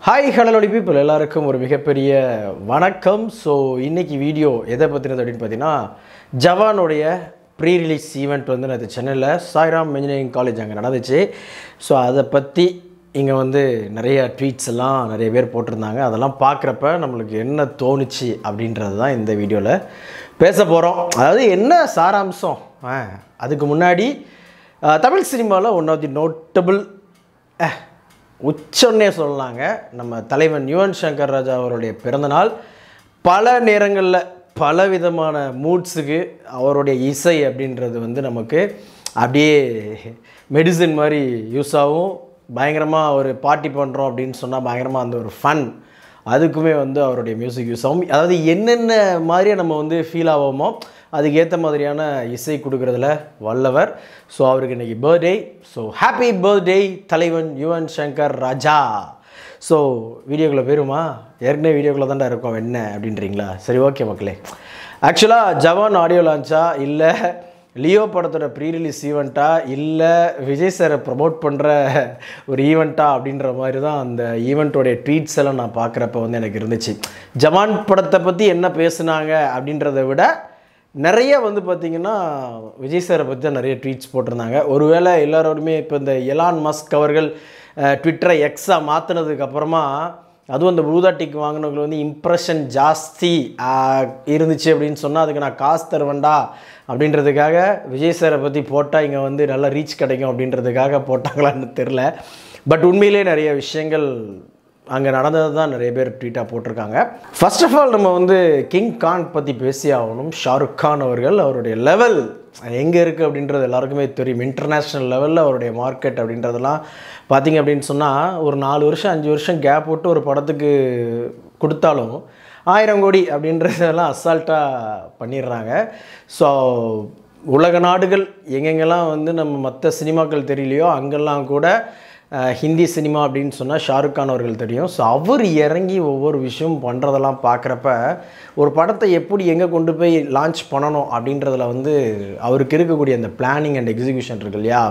Hi hello people எல்லாருக்கும் ஒரு மிகப்பெரிய வணக்கம். ஸோ இன்றைக்கி வீடியோ எதை பற்றினது அப்படின்னு பார்த்தீங்கன்னா, ஜவானுடைய ப்ரீ ரிலீஸ் ஈவெண்ட் வந்து நேற்று சென்னையில் சாய்ராம் இன்ஜினியரிங் காலேஜ் அங்கே நடந்துச்சு. ஸோ அதை பற்றி இங்கே வந்து நிறைய ட்வீட்ஸ் எல்லாம் நிறைய பேர் போட்டிருந்தாங்க. அதெல்லாம் பார்க்குறப்ப நம்மளுக்கு என்ன தோணுச்சு அப்படின்றது தான் இந்த வீடியோவில் பேச போகிறோம். அதாவது என்ன சாராம்சம், அதுக்கு முன்னாடி தமிழ் சினிமாவில் ஒன் ஆஃப் தி நோட்டபிள் உச்சன்னே சொல்லலாங்க, நம்ம தலைவன் யுவன் சங்கர் ராஜா அவருடைய பிறந்தநாள். பல நேரங்களில் பலவிதமான மூட்ஸுக்கு அவருடைய இசை அப்படின்றது வந்து நமக்கு அப்படியே மெடிசின் மாதிரி யூஸ் ஆகும். பயங்கரமாக ஒரு பார்ட்டி பண்ணுறோம் அப்படின்னு சொன்னால் பயங்கரமாக அந்த ஒரு ஃபன் அதுக்குமே வந்து அவருடைய மியூசிக் யூஸ் ஆகும். அதாவது என்னென்ன மாதிரியே நம்ம வந்து ஃபீல் ஆவோமோ அதுக்கேற்ற மாதிரியான இசை கொடுக்குறதுல வல்லவர். ஸோ அவருக்கு இன்றைக்கி பர்த்டே. ஸோ ஹாப்பி பர்த்டே தலைவன் யுவன் சங்கர் ராஜா. ஸோ வீடியோக்குள்ளே போயிருமா? ஏற்கனவே வீடியோக்குள்ளே தான்டா இருக்கோம் என்ன அப்படின்றீங்களா? சரி, ஓகே மக்களே. ஆக்சுவலாக ஜவான் ஆடியோ லான்ச்சா, இல்லை லியோ படத்தோட ப்ரீ ரிலீஸ் ஈவெண்ட்டா, இல்லை விஜய் சாரை ப்ரமோட் பண்ணுற ஒரு ஈவெண்ட்டா அப்படின்ற மாதிரி தான் அந்த ஈவெண்ட்டோடைய ட்வீட்ஸ் எல்லாம் நான் பார்க்குறப்ப வந்து எனக்கு இருந்துச்சு. ஜவான் படத்தை பற்றி என்ன பேசுனாங்க அப்படின்றத விட நிறைய வந்து பார்த்திங்கன்னா விஜய் சாரை பற்றி தான் நிறைய ட்வீட்ஸ் போட்டிருந்தாங்க. ஒருவேளை எல்லாரோடுமே இப்போ இந்த எலான் மஸ்க் அவர்கள் ட்விட்டரை எக்ஸாக மாற்றினதுக்கப்புறமா அதுவும் அந்த ப்ளூதாட்டிக் வாங்கினவங்களுக்கு வந்து இம்ப்ரெஷன் ஜாஸ்தி இருந்துச்சு அப்படின்னு சொன்னால் அதுக்கு நான் காசு தருவேண்டா அப்படின்றதுக்காக விஜய் சாரை பற்றி போட்டால் இங்கே வந்து நல்லா ரீச் கிடைக்கும் அப்படின்றதுக்காக போட்டாங்களான்னு தெரில. பட் உண்மையிலே நிறைய விஷயங்கள் அங்கே நடந்தது தான் நிறைய பேர் ட்வீட்டாக போட்டிருக்காங்க. ஃபர்ஸ்ட் ஆஃப் ஆல் நம்ம வந்து கிங் கான் பற்றி பேசி ஆகணும். ஷாருக் கான் அவர்கள் அவருடைய லெவல் எங்கே இருக்குது அப்படின்றது எல்லாருக்குமே தெரியும். இன்டர்நேஷ்னல் லெவலில் அவருடைய மார்க்கெட் அப்படின்றதெல்லாம் பார்த்திங்க அப்படின்னு சொன்னால் ஒரு 4 வருஷம் 5 வருஷம் கேப் விட்டு ஒரு படத்துக்கு கொடுத்தாலும் 1000 கோடி அப்படின்றதெல்லாம் அசால்ட்டாக பண்ணிடுறாங்க. ஸோ உலக நாடுகள் எங்கெங்கெல்லாம் வந்து நம்ம மற்ற சினிமாக்கள் தெரியலையோ அங்கெல்லாம் கூட ஹிந்தி சினிமா அப்படின்னு சொன்னால் ஷாருக் கான் அவர்கள் தெரியும். ஸோ அவர் இறங்கி ஒவ்வொரு விஷயம் பண்ணுறதெல்லாம் பார்க்குறப்ப ஒரு படத்தை எப்படி எங்கே கொண்டு போய் லான்ச் பண்ணணும் அப்படின்றதில் வந்து அவருக்கு இருக்கக்கூடிய அந்த பிளானிங் அண்ட் எக்ஸிக்யூஷன் இருக்கு இல்லையா,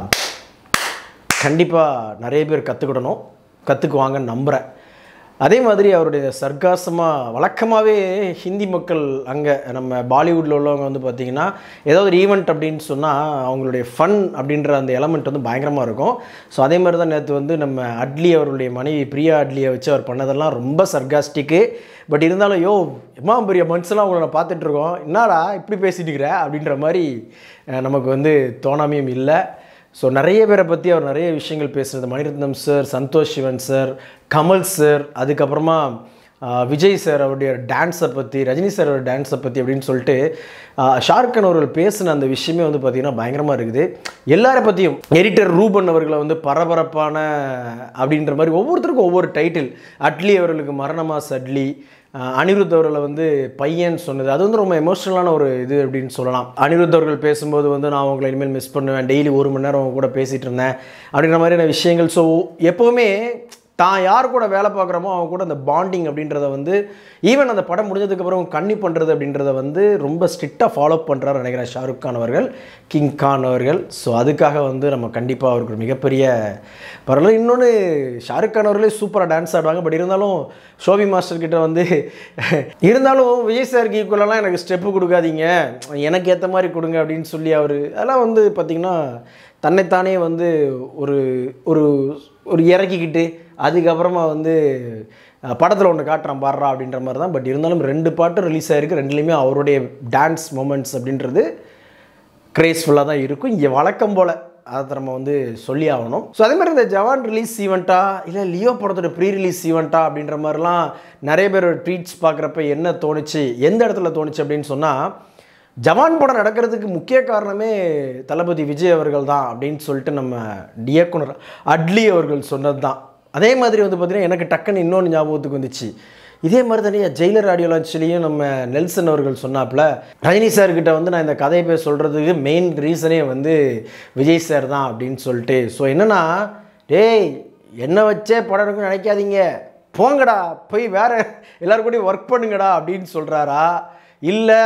கண்டிப்பாக நிறைய பேர் கற்றுக்குவாங்கன்னு நம்புகிறேன். அதே மாதிரி அவருடைய சர்க்காசமாக வழக்கமாகவே ஹிந்தி மக்கள் அங்கே நம்ம பாலிவுட்டில் உள்ளவங்க வந்து பார்த்திங்கன்னா ஏதாவது ஒரு ஈவெண்ட் அப்படின்னு சொன்னால் அவங்களுடைய ஃபன் அப்படின்ற அந்த எலமெண்ட் வந்து பயங்கரமாக இருக்கும். ஸோ அதே மாதிரி தான் நேற்று வந்து நம்ம அட்லி அவருடைய மனைவி பிரியா அட்லியை வச்சு அவர் பண்ணதெல்லாம் ரொம்ப சர்காஸ்டிக்கு. பட் இருந்தாலும் எம்மா பெரிய மனுஷெல்லாம் அவங்கள நான் பார்த்துட்ருக்கோம், என்னடா இப்படி பேசிட்டு இருக்கிற அப்படின்ற மாதிரி நமக்கு வந்து தோணாமையும் இல்லை. ஸோ நிறைய பேரை பற்றி அவர் நிறைய விஷயங்கள் பேசுகிறது. Mani Ratnam sir, Santosh Sivan sir, Kamal sir, அதுக்கப்புறமா விஜய் சார் அவருடைய டான்ஸை பற்றி, ரஜினி சார் அவருடைய டான்ஸை பற்றி அப்படின்னு சொல்லிட்டு ஷாருக் கான் அவர்கள் பேசின அந்த விஷயமே வந்து பார்த்திங்கன்னா பயங்கரமாக இருக்குது. எல்லாரை பற்றியும் எடிட்டர் ரூபன் அவர்களை வந்து பரபரப்பான அப்படின்ற மாதிரி ஒவ்வொருத்தருக்கும் ஒவ்வொரு டைட்டில். அட்லி அவர்களுக்கு மரணமாஸ் அட்லி, அனிருத் அவர்களை வந்து பையன் சொன்னது அது வந்து ரொம்ப எமோஷ்னலான ஒரு இது அப்படின்னு சொல்லலாம். அனிருத் அவர்கள் பேசும்போது வந்து நான் அவங்களை இனிமேல் மிஸ் பண்ணுவேன், டெய்லி 1 மணி நேரம் அவங்க கூட பேசிகிட்டு இருந்தேன் அப்படின்ற மாதிரியான விஷயங்கள். ஸோ எப்போவுமே தான் யார் கூட வேலை பார்க்குறோமோ அவங்க கூட அந்த பாண்டிங் அப்படின்றத வந்து ஈவன் அந்த படம் முடிஞ்சதுக்கப்புறம் கன்னி பண்ணுறது அப்படின்றத வந்து ரொம்ப ஸ்ட்ரிக்டாக ஃபாலோ பண்ணுறாரு நினைக்கிறேன் ஷாருக் கான் அவர்கள், கிங் கான் அவர்கள். ஸோ அதுக்காக வந்து நம்ம கண்டிப்பாக அவருக்கு ஒரு மிகப்பெரிய பரவாயில்ல. இன்னொன்று ஷாருக் கான் அவர்களே சூப்பராக டான்ஸ் ஆடுவாங்க. பட் இருந்தாலும் ஷோபி மாஸ்டர்கிட்ட வந்து இருந்தாலும் விஜய் சாருக்கு ஈக்குவலாலாம் எனக்கு ஸ்டெப்பு கொடுக்காதீங்க, எனக்கு ஏற்ற மாதிரி கொடுங்க அப்படின்னு சொல்லி அவர் அதெல்லாம் வந்து பார்த்திங்கன்னா தன்னைத்தானே வந்து ஒரு ஒரு ஒரு இறக்கிக்கிட்டு அதுக்கப்புறமா வந்து படத்தில் ஒன்று காட்டுறான் பாடுறா அப்படின்ற மாதிரி தான். பட் இருந்தாலும் 2 பாட்டு ரிலீஸ் ஆகிருக்கு. 2லேயுமே அவருடைய டான்ஸ் மூமெண்ட்ஸ் அப்படின்றது கிரேஸ்ஃபுல்லாக தான் இருக்கும். இங்கே வழக்கம் போல் அதை நம்ம வந்து சொல்லி ஆகணும். ஸோ அதே மாதிரி இந்த ஜவான் ரிலீஸ் ஈவெண்ட்டா இல்லை லியோ படத்தோட ப்ரீ ரிலீஸ் ஈவெண்ட்டா அப்படின்ற மாதிரிலாம் நிறைய பேர் ட்வீட்ஸ் பார்க்குறப்ப என்ன தோணுச்சு, எந்த இடத்துல தோணுச்சு அப்படின்னு சொன்னால், ஜவான் படம் நடக்கிறதுக்கு முக்கிய காரணமே தளபதி விஜய் அவர்கள் தான் அப்படின்னு சொல்லிட்டு நம்ம இயக்குனர் அட்லி அவர்கள் சொன்னது தான். அதே மாதிரி வந்து பார்த்திங்கன்னா எனக்கு டக்குன்னு இன்னொன்று ஞாபகத்துக்கு வந்துச்சு. இதே மாதிரி தானே ஜெயிலர் ஆடியோ லான்ச்லேயும் நம்ம நெல்சன் அவர்கள் சொன்னாப்புல ரஜினி சார்கிட்ட வந்து நான் இந்த கதையை போய் சொல்கிறதுக்கு மெயின் ரீசனே வந்து விஜய் சார் தான் அப்படின்னு சொல்லிட்டு. ஸோ என்னென்னா, டேய் என்னை வச்சே படம் இருக்குன்னு நினைக்காதீங்க, போங்கடா போய் வேறு எல்லோரும் கூட ஒர்க் பண்ணுங்கடா அப்படின்னு சொல்கிறாரா, இல்லை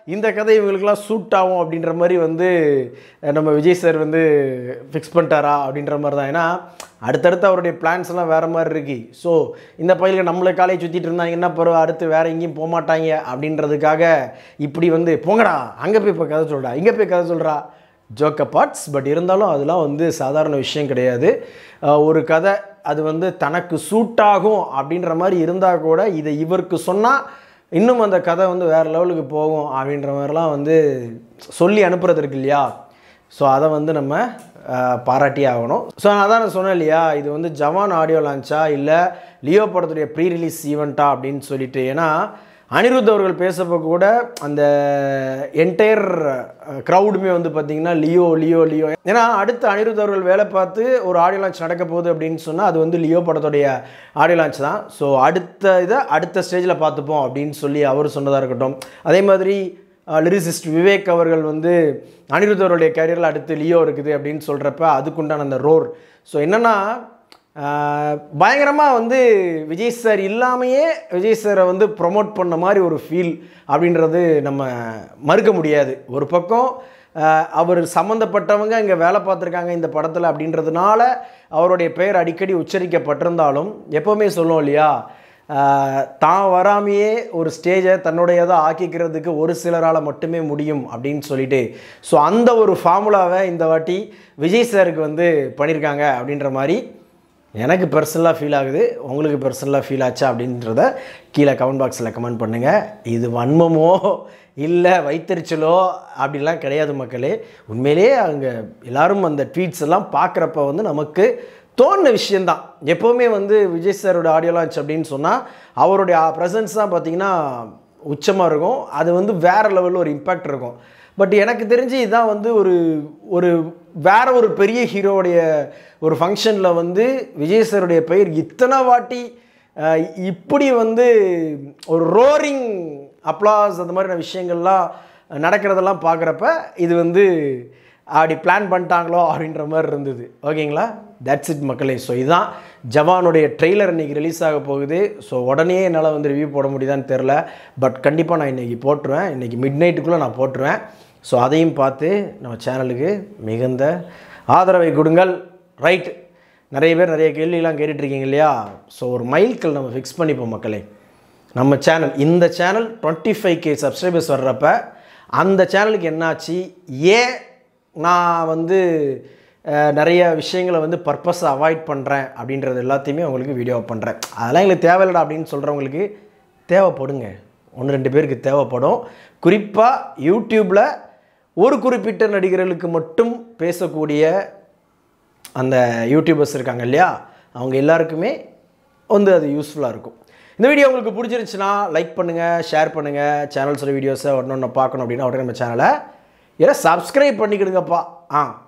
இந்த கதை இவங்களுக்குலாம் சூட் ஆகும் அப்படின்ற மாதிரி வந்து நம்ம விஜய் சார் வந்து ஃபிக்ஸ் பண்ணிட்டாரா அப்படின்ற மாதிரி தான். ஏன்னா அடுத்தடுத்து அவருடைய பிளான்ஸ்லாம் வேறு மாதிரி இருக்கு. ஸோ இந்த பையலுக்கு நம்மளை காலையை சுற்றிட்டு இருந்தாங்கன்னா பரவாயில்ல, அடுத்து வேறு எங்கேயும் போக மாட்டாங்க அப்படின்றதுக்காக இப்படி வந்து போங்கடா அங்கே போய் இப்போ கதை சொல்கிறா, இங்கே போய் கதை சொல்கிறா, ஜோக்க பார்ட்ஸ். பட் இருந்தாலும் அதெல்லாம் வந்து சாதாரண விஷயம் கிடையாது. ஒரு கதை அது வந்து தனக்கு சூட் ஆகும் அப்படின்ற மாதிரி இருந்தால் கூட இதை இவருக்கு சொன்னால் இன்னும் அந்த கதை வந்து வேறு லெவலுக்கு போகும் அப்படின்ற மாதிரிலாம் வந்து சொல்லி அனுப்புறது இருக்கு இல்லையா. ஸோ அதை வந்து நம்ம பாராட்டி ஆகணும். ஸோ அதான் நான் சொன்னேன் இல்லையா, இது வந்து ஜவான் ஆடியோ லான்ச்சா இல்லை லியோ படத்துடைய ப்ரீ ரிலீஸ் ஈவெண்ட்டா அப்படின்னு சொல்லிட்டு. ஏன்னா அனிருத் அவர்கள் பேசப்போ கூட அந்த என்டையர் க்ரௌடுமே வந்து பார்த்திங்கன்னா லியோ லியோ லியோ. ஏன்னா அடுத்து அனிருத் அவர்கள் வேலை பார்த்து ஒரு ஆடியோ லான்ச் நடக்க போகுது அப்படின்னு சொன்னால் அது வந்து லியோ படத்துடைய ஆடியோ லான்ச் தான். ஸோ அடுத்த ஸ்டேஜில் பார்த்துப்போம் அப்படின்னு சொல்லி அவர் சொன்னதாக இருக்கட்டும். அதே மாதிரி லிரிசிஸ்ட் விவேக் அவர்கள் வந்து அனிருத் அவருடைய கேரியரில் அடுத்து லியோ இருக்குது அப்படின்னு சொல்கிறப்ப அதுக்குண்டான அந்த ரோர். ஸோ என்னென்னா பயங்கரமாக வந்து விஜய் சார் இல்லாமையே விஜய் சாரை வந்து ப்ரொமோட் பண்ண மாதிரி ஒரு ஃபீல் அப்படின்றது நம்ம மறுக்க முடியாது. ஒரு பக்கம் அவர் சம்மந்தப்பட்டவங்க இங்கே வேலை பார்த்துருக்காங்க இந்த படத்தில் அப்படின்றதுனால அவருடைய பெயர் அடிக்கடி உச்சரிக்கப்பட்டிருந்தாலும் எப்போவுமே சொல்லுவோம் இல்லையா, தான் வராமையே ஒரு ஸ்டேஜை தன்னுடையதாக ஆக்கிக்கிறதுக்கு ஒரு சிலரால் மட்டுமே முடியும் அப்படின்னு சொல்லிட்டு. ஸோ அந்த ஒரு ஃபார்முலாவை இந்த வாட்டி விஜய் சாருக்கு வந்து பண்ணியிருக்காங்க அப்படின்ற மாதிரி எனக்கு பர்சனலாக ஃபீல் ஆகுது. உங்களுக்கு பர்சனலாக ஃபீல் ஆச்சா அப்படின்றத கீழே கமெண்ட் பாக்ஸில் கமெண்ட் பண்ணுங்கள். இது வன்மமோ இல்லை வைத்தறிச்சலோ அப்படிலாம் கிடையாது மக்களே. உண்மையிலே அங்கே எல்லோரும் அந்த ட்வீட்ஸ் எல்லாம் பார்க்குறப்ப வந்து நமக்கு தோணுன விஷயந்தான். எப்போவுமே வந்து விஜய் சாரோட ஆடியோ லான்ச் அப்படின்னு சொன்னால் அவருடைய ப்ரெசன்ஸ் தான் பார்த்திங்கன்னா உச்சமாக இருக்கும். அது வந்து வேறு லெவலில் ஒரு இம்பேக்ட் இருக்கும். பட் எனக்கு தெரிஞ்சு இதுதான் வந்து ஒரு வேறு ஒரு பெரிய ஹீரோடைய ஒரு ஃபங்க்ஷனில் வந்து விஜய் சாருடைய பெயர் இத்தனை வாட்டி இப்படி வந்து ஒரு ரோரிங் அப்ளாஸ் அந்த மாதிரியான விஷயங்கள்லாம் நடக்கிறதெல்லாம் பார்க்குறப்ப இது வந்து அப்படி பிளான் பண்ணிட்டாங்களோ அப்படின்ற மாதிரி இருந்தது. ஓகேங்களா, தட்ஸ் இட் மக்களே. ஸோ இதுதான் ஜவானுடைய ட்ரெய்லர் இன்றைக்கி ரிலீஸ் ஆக போகுது. ஸோ உடனே என்னால் வந்து ரிவ்யூ போட முடியுதான்னு தெரில. பட் கண்டிப்பாக நான் இன்றைக்கி போட்டுருவேன். இன்றைக்கி மிட் நைட்டுக்குள்ளே நான் போட்டுருவேன். ஸோ அதையும் பார்த்து நம்ம சேனலுக்கு மிகுந்த ஆதரவை கொடுங்கள். ரைட், நிறைய பேர் நிறைய கேள்வியெல்லாம் கேட்டுட்ருக்கீங்க இல்லையா. ஸோ ஒரு மைல்கல் நம்ம ஃபிக்ஸ் பண்ணிப்போம் மக்களே. நம்ம சேனல், இந்த சேனல் 25K சப்ஸ்கிரைபர்ஸ் வர்றப்ப அந்த சேனலுக்கு என்னாச்சு, ஏன் நான் வந்து நிறைய விஷயங்களை வந்து பர்பஸை அவாய்ட் பண்ணுறேன் அப்படின்றது எல்லாத்தையுமே உங்களுக்கு வீடியோ பண்ணுறேன். அதெல்லாம் எங்களுக்கு தேவையில்லடா அப்படின்னு சொல்கிறவங்களுக்கு தேவைப்படுங்க, 1-2 பேருக்கு தேவைப்படும். குறிப்பாக யூடியூப்பில் ஒரு குறிப்பிட்ட நடிகர்களுக்கு மட்டும் பேசக்கூடிய அந்த யூடியூபர்ஸ் இருக்காங்க இல்லையா, அவங்க எல்லாருக்குமே வந்து அது யூஸ்ஃபுல்லாக இருக்கும். இந்த வீடியோ உங்களுக்கு பிடிச்சிருந்துச்சுன்னா லைக் பண்ணுங்கள், ஷேர் பண்ணுங்கள். சேனல்ஸோட வீடியோஸை ஒன்று பார்க்கணும் அப்படின்னா உடனே நம்ம சேனலை சப்ஸ்கிரைப் பண்ணிக்கிடுங்கப்பா.